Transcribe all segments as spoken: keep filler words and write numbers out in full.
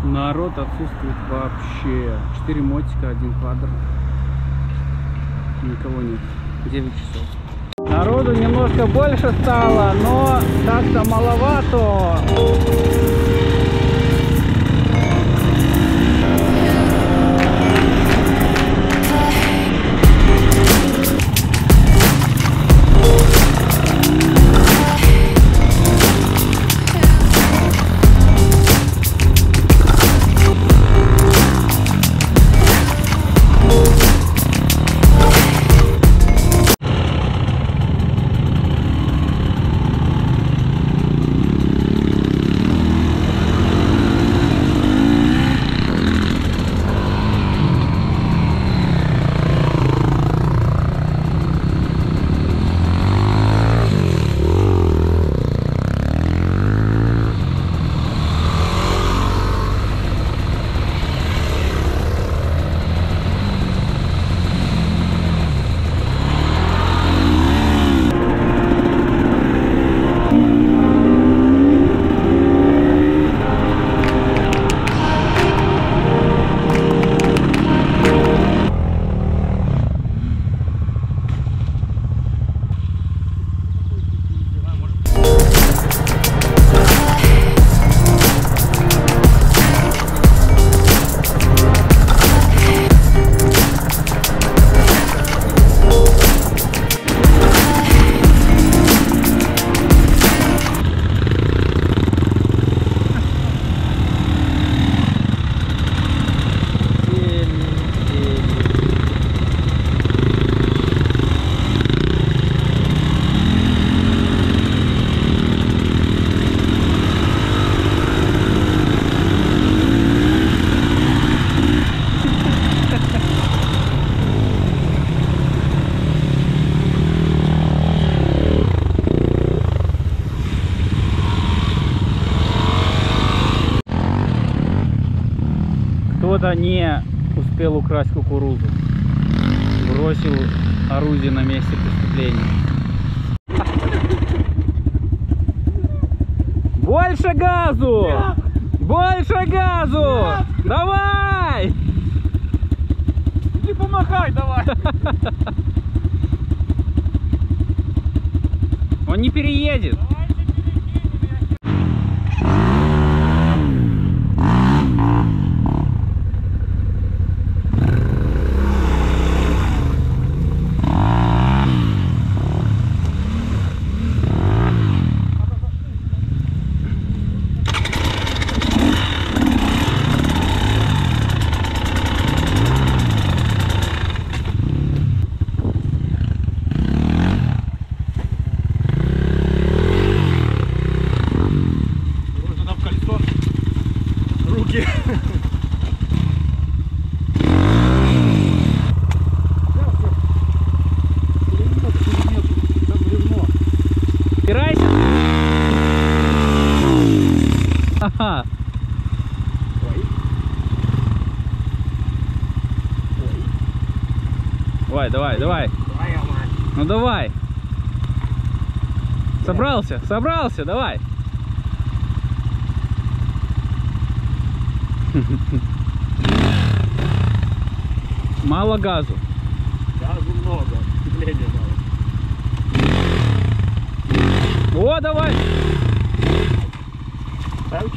Народ отсутствует вообще. Четыре мотика, один квадр. Никого нет. девять часов. Народу немножко больше стало, но так-то маловато. Кто-то не успел украсть кукурузу, бросил орудие на месте преступления. Больше газу! Нет! Больше газу! Нет! Давай! Иди помахай, давай! Он не переедет. Убирайся. Ага. Ой. Ой. Давай, давай, давай. Давай, Аман. Ну давай. Собрался, собрался, давай. Мало газу. Газу много, сцепления мало. О, давай. Ауч.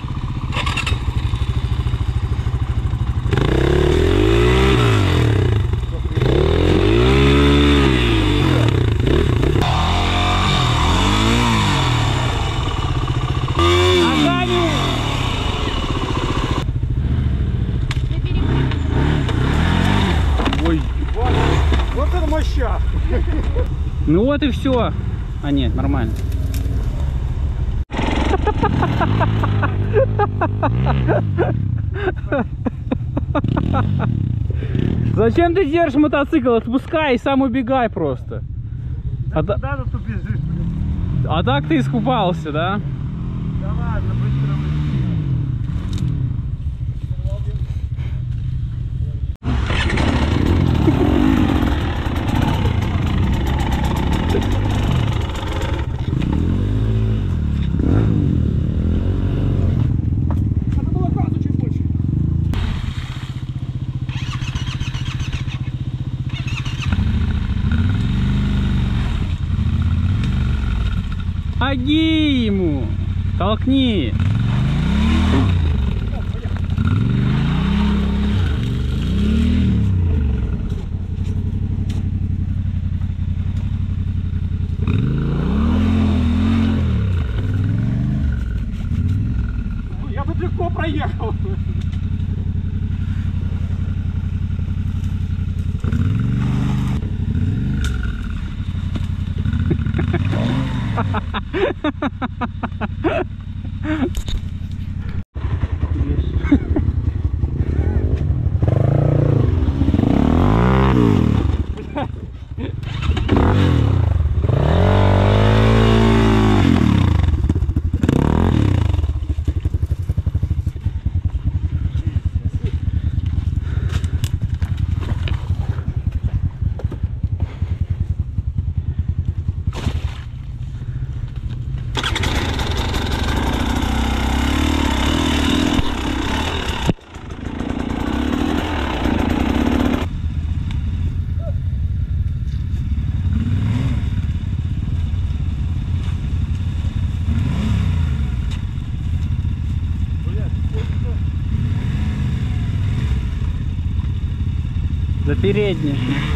Вот это моща! Ну вот и все. А нет, нормально. Зачем ты держишь мотоцикл? Отпускай и сам убегай просто. Да а, куда та... ты тут бежишь, блин? А так ты искупался, да? Да ладно, быстро быстрее. Надо было газу чуть больше. Толкни! Я тут легко проехал. За передний.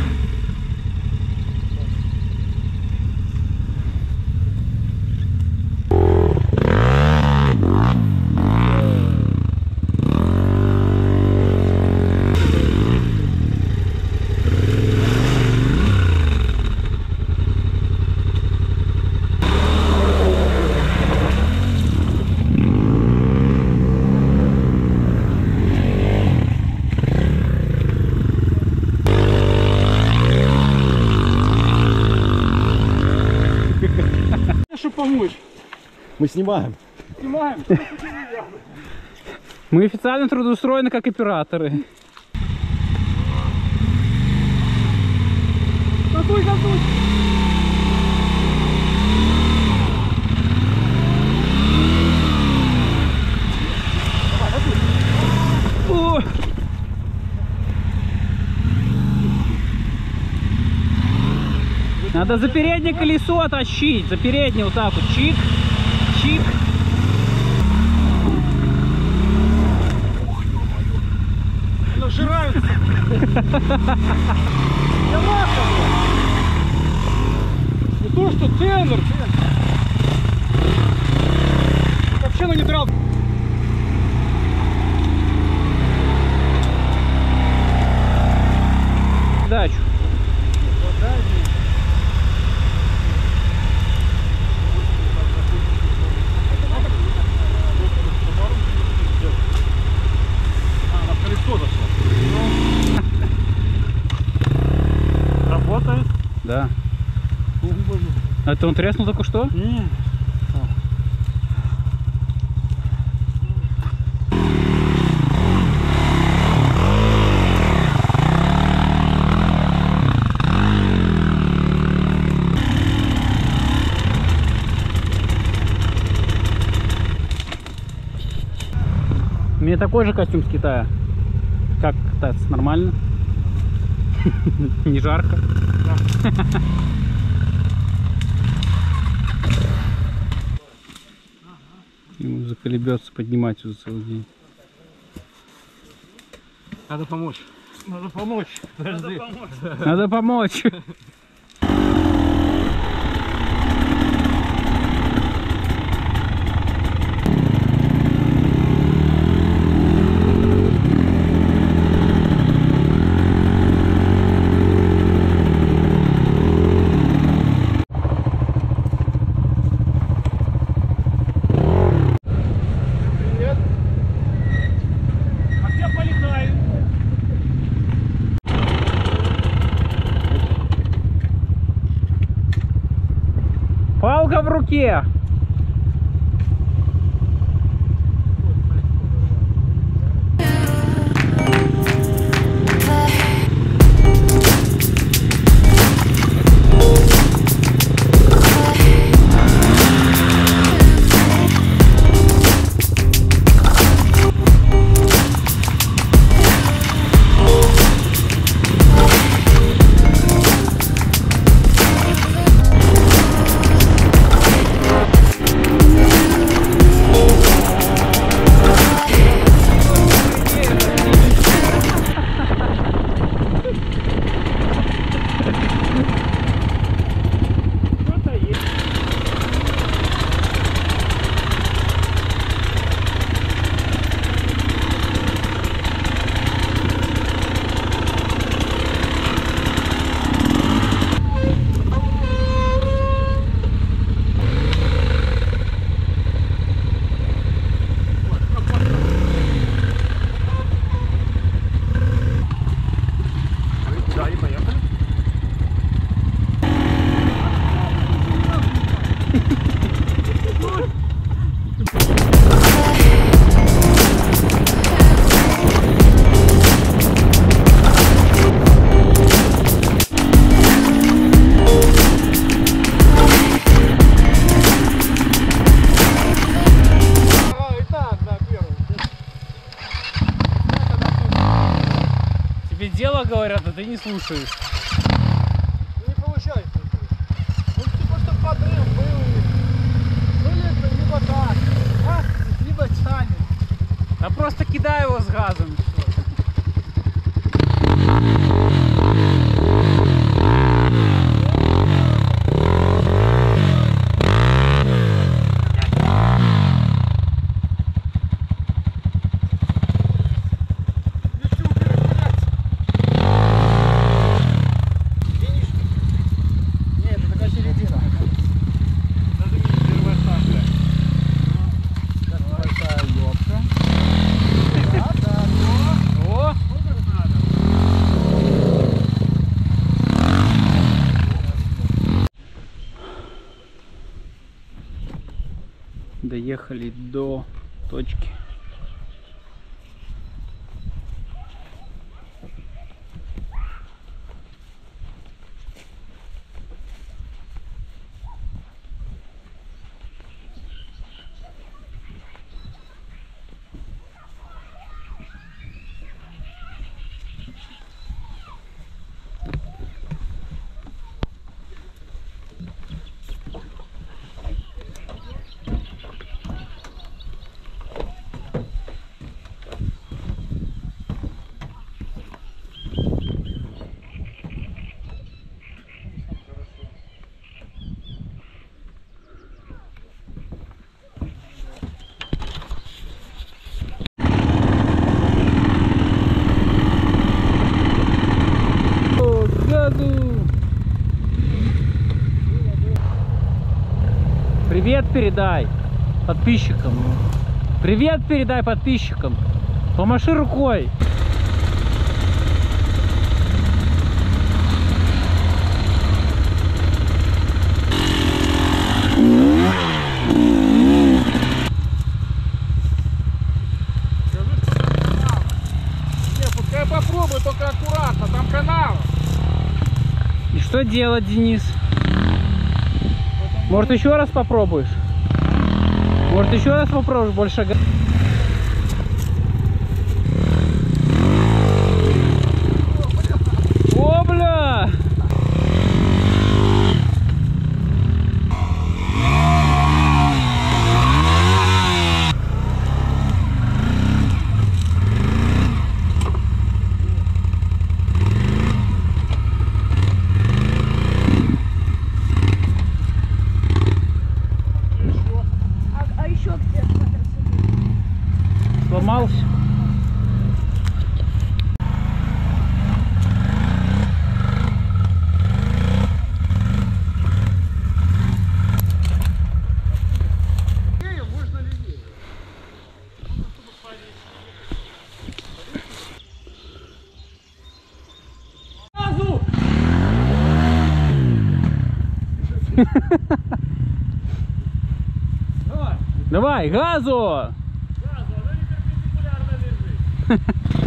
Чтобы помочь. Мы снимаем. Снимаем. Мы официально трудоустроены как операторы. Какой, какой? О! Надо за переднее колесо тащить, за переднее вот так вот, чик, чик. Нажираются. Не то, что тенор. Вообще на нейтрал. Дачу. Работает? Да. А это он треснул только что? Нет. У меня такой же костюм с Китая. Как кататься? Нормально? Не жарко? Ему заколебется поднимать за целый день. Надо помочь. Надо помочь. Подожди. Надо помочь. Палка в руке. говорят, а ты не слушаешь. Не получается. Ну типа что подрыв был. Ну либо, либо так, а? Либо тянет. А просто кидай его с газом. и всё. О! Доехали до точки. О, газу! Привет передай подписчикам. Привет передай подписчикам. Помаши рукой. Не, пускай попробуй, только аккуратно, там канал. И что делать, Денис? Может, еще раз попробуешь? Может, еще раз попробуешь больше га- О, бля! А, а еще где квадроцикл? Сломался? Можно левее. Газу! Давай. Давай, газу! Газу, она не перпендикулярно лежит.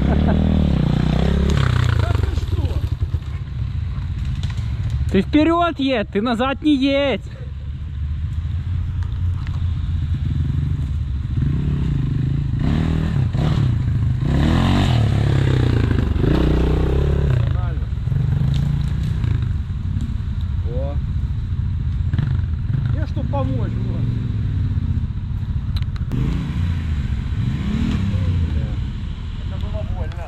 Да ты что? Ты вперед едь, ты назад не едь. Нормально. О. Я что помочь, вот. Это было больно.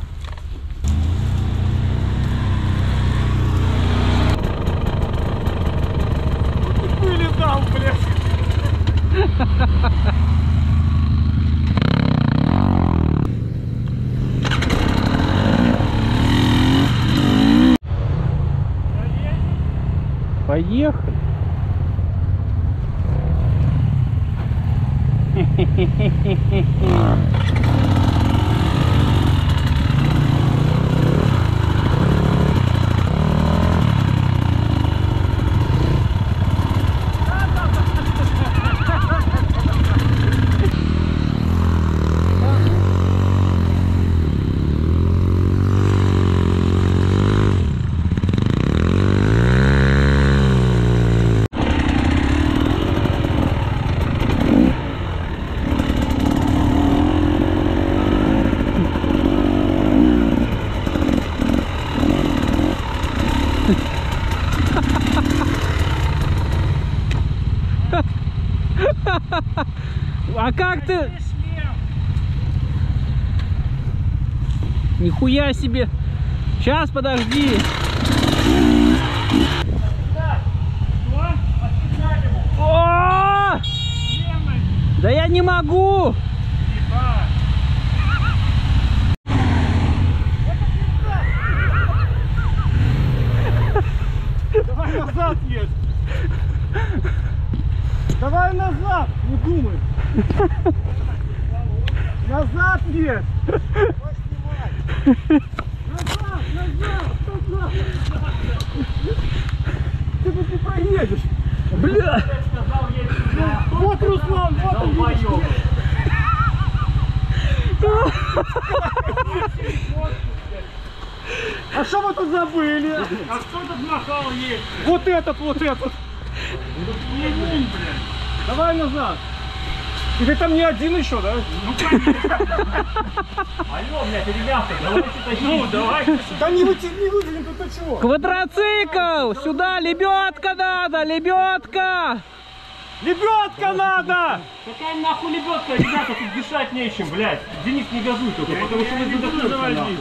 Ну ты вылетал, блядь. Поехали. как ты? Нихуя себе. Сейчас, подожди. О! Да я не могу. Давай назад едь. Давай назад, не думай. Назад едь. Назад, назад, назад. Ты тут не проедешь. Бля. Вот Руслан, вот он. А что вы тут забыли? А кто тут махал есть? Вот этот, вот этот. Давай назад. И ты там не один еще, да? Ну конечно. Алло, блядь, ребята, давайте тащить. Ну, давайте. Да не вытянем, не вытянем, тут ты чего? Квадроцикл! Сюда лебедка надо! Лебедка! Лебедка надо! Какая нахуй лебедка, ребята, тут дышать нечем, блядь. Денис, не газуй только, потому что вы задохнётся.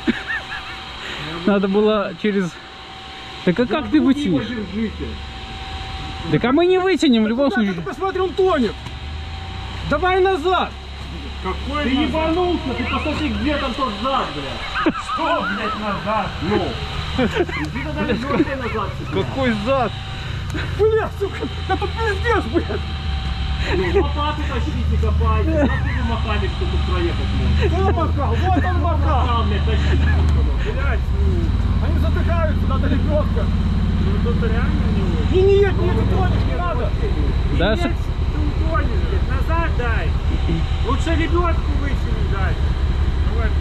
Надо было через... Так а как ты вытянешь? Так а мы не вытянем в любом случае. Ты посмотри, он тонет. Давай назад. Какой ты ебанулся, ты посмотри, где там тот зад, блядь. Что, блядь, назад? Ну. Иди тогда лебедкой назад. Какой зад? Блядь, сука, да тут пиздец, блядь. Ну, лопату тащите, копайте. Как вы махали, что тут проехать можно? Кто махал? Вот он махал. Махал, блядь, тащите. Блядь, ну. Они задыхаются, надо лебедка. Ну, тут реально не очень. Не, не едь, не едь, тонешь, не надо. Да, Нет, с- ты утонешь, блядь, назад дай. Лучше лебедку вытяни дай. Давай,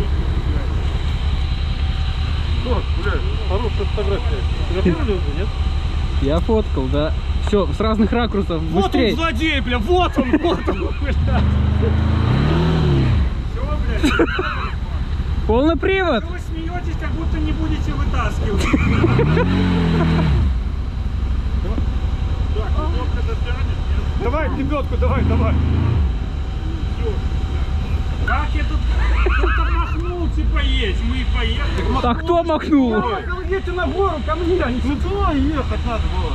Вот, блядь, хорошая фотография. Ты запомнил уже, нет? я фоткал, да. Все, с разных ракурсов. Вот Быстрее. он злодей, бля, вот он, вот он, блядь. все, блядь. Полный привод. Вы смеетесь, как будто не будете вытаскивать. Так, лебедка дотянет, нет? Давай, лебедку, давай, давай. Как я тут, кто-то махнул, типа есть, мы и поехали. А кто махнул? Едьте на гору ко мне, а не сюда ехать надо было.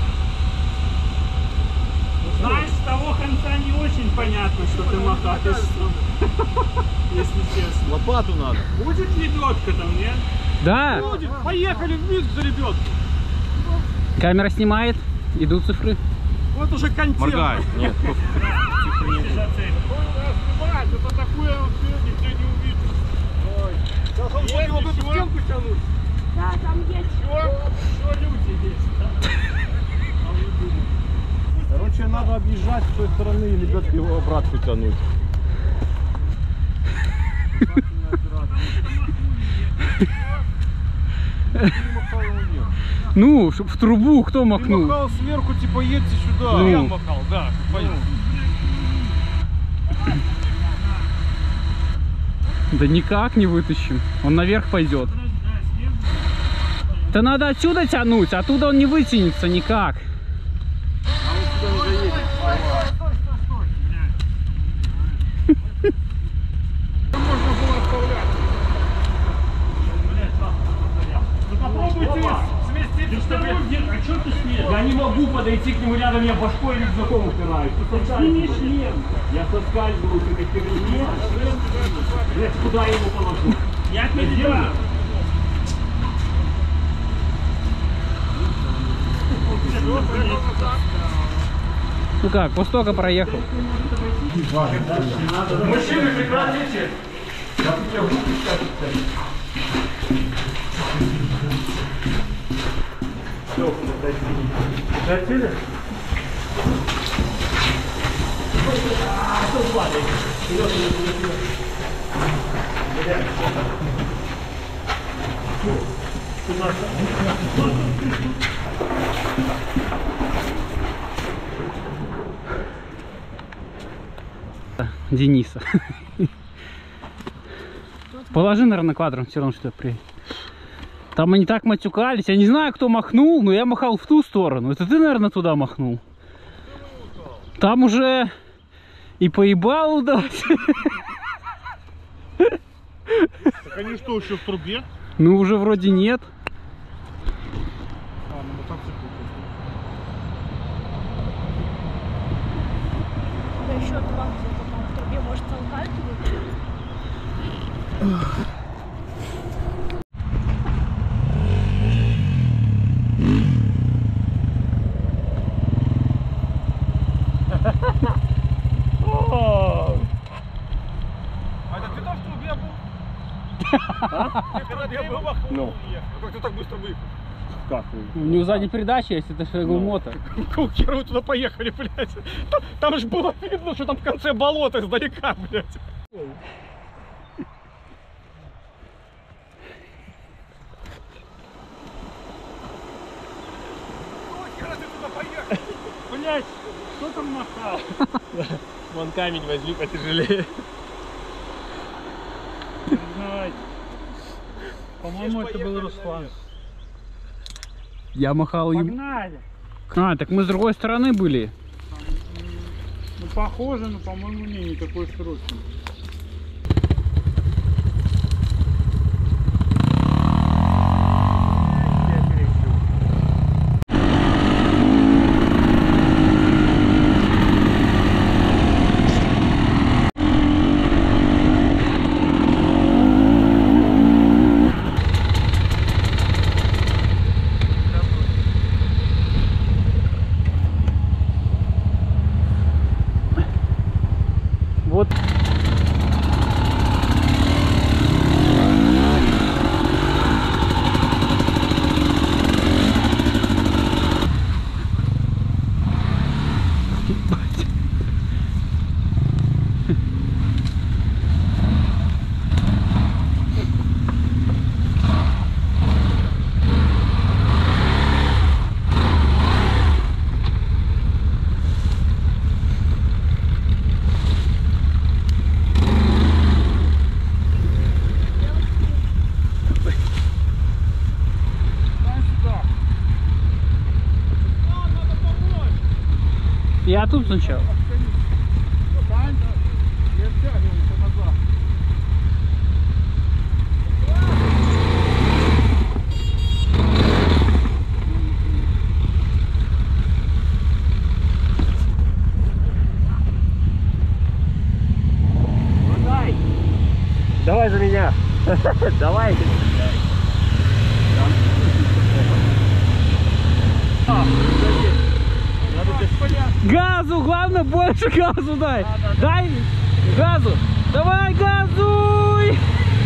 Знаешь, с того конца не очень понятно, что ты махаешь. Если честно. Лопату надо. Будет лебедка там, нет? Да. Будет, поехали вниз за лебедку. Камера снимает. Идут цифры. Вот уже контент. Моргай. Нет. Это такое вот нигде не увидишь. Сейчас он будет вот эту стенку тянуть. Да, там есть. Что люди есть? Да? А вы думаете? Короче, надо объезжать с той стороны и лебедки его обратно тянуть. Ну, чтоб в трубу кто Ты махнул? махал сверху, типа едьте сюда. Ну. Я махал, да. Понятно. Да никак не вытащим. Он наверх пойдет. Да надо отсюда тянуть, оттуда он не вытянется никак. Ну попробуйте сместить с тобой. А что ты смеешь? Я не могу подойти к нему рядом, я башкой рюкзаком упираюсь. Сними шлем. Я соскальзываю с этой херни. Блять, куда я его положу? Я передаю. Ну как, Востока проехал. Мужчины, прекратите. Хотели? Дениса. Положи, наверное, квадром, все равно что приедет. Там они так матюкались. Я не знаю, кто махнул, но я махал в ту сторону. Это ты, наверное, туда махнул. Там уже И поебал удалось. Так они что, еще в трубе? Ну уже вроде нет. А, на мотоцикле. Да еще два где-то там в трубе, может, алкаль. А это ты там в трубе был? Когда ты был в Ну. Как ты так быстро выехал? Как? У него задней передачи есть, это же мото. Какого хера вы туда поехали, блядь? Там, там же было видно, что там в конце болото издалека, блядь. Какого хера ты туда поехал? Блять, кто там махал? Вон камень возьми потяжелее. Признавайте. По-моему, это был Руслан. Я махал им. Погнали! А, так мы с другой стороны были. Ну, похоже, но, по-моему, не, не такой срочный. Вот. Я тут сначала. Давай! Давай за меня! Давай! Газу, главное больше газу дай. Дай газу. Давай газуй.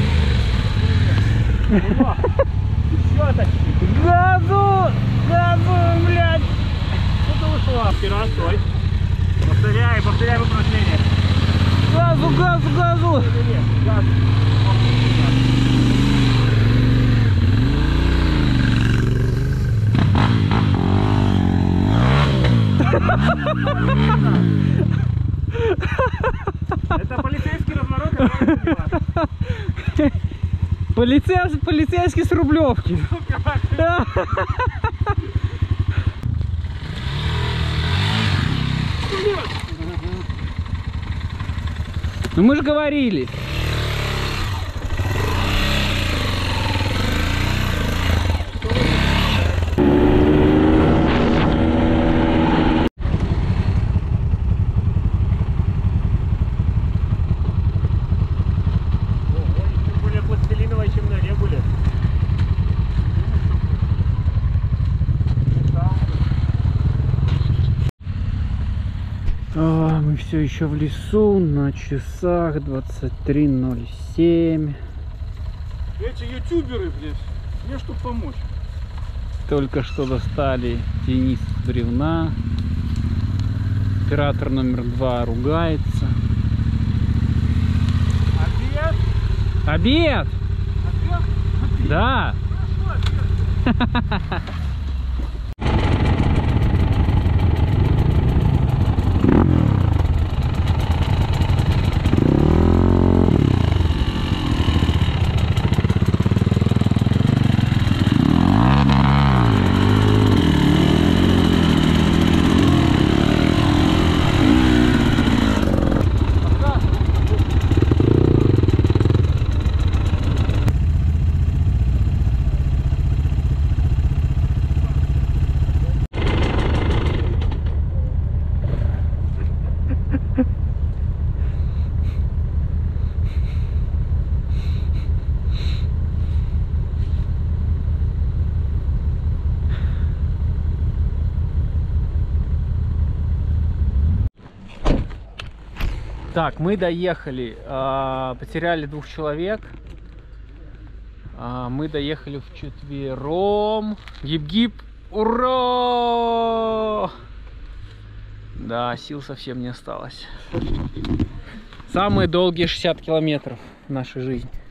Газу, газу, блядь. Что-то вышло. Вчера, стой. Повторяй, повторяй упражнение. Газу, газу, газу. Нет, газ. Это полицейский разворот, который Полицейский, полицейский с Рублевки. Ну мы же говорили. более пластилиновая, чем на регуле. А, мы все еще в лесу, на часах двадцать три ноль семь. Эти ютуберы, блядь, мне чтоб помочь. Только что достали тенис с бревна. Оператор номер два ругается. Обед? Обед! Обед? Да! Так, мы доехали, а, потеряли двух человек. А, мы доехали вчетвером. Гип-гип, ура! Да, сил совсем не осталось. Самые долгие шестьдесят километров в нашей жизни.